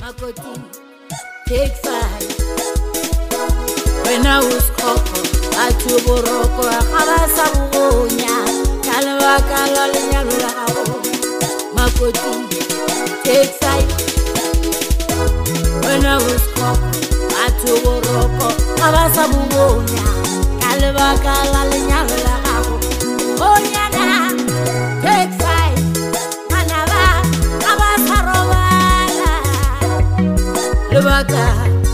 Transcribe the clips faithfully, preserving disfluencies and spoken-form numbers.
Makoti, take five. When I was coco, I took a rock or a halasabunya, Kalawaka Lalian Makoti, take five. When I was coco, I took a rock or halasabunya, Kalawaka Lalian Oh, yeah, take five. Manava, Abasarovana, Lubaka.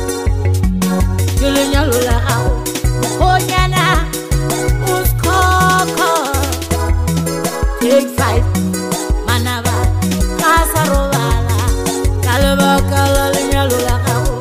Julian Lula, oh, Yana, Uskoko, take five, Manava, Casarovala, Calabaka, Lula.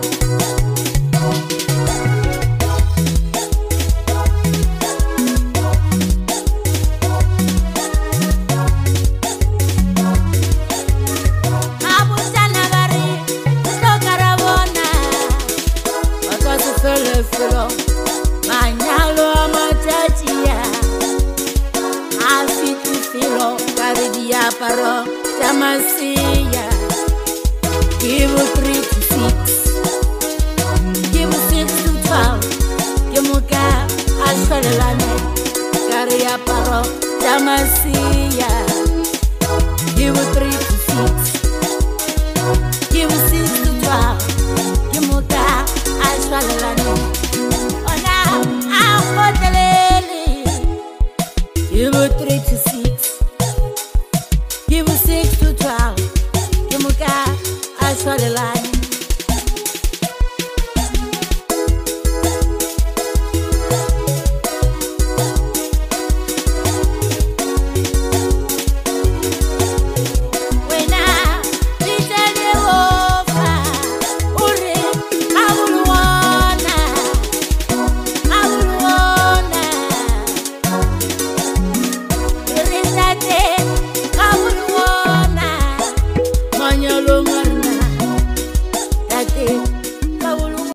Manyalo amatatia afitu filo karidia paro tamasia. Give three to six, give six to twelve, give muka ashalane karia paro tamasia. Give three to six, give six to twelve, give muka ashalane. Give a three to six, give a six to twelve, give a car, I saw the line.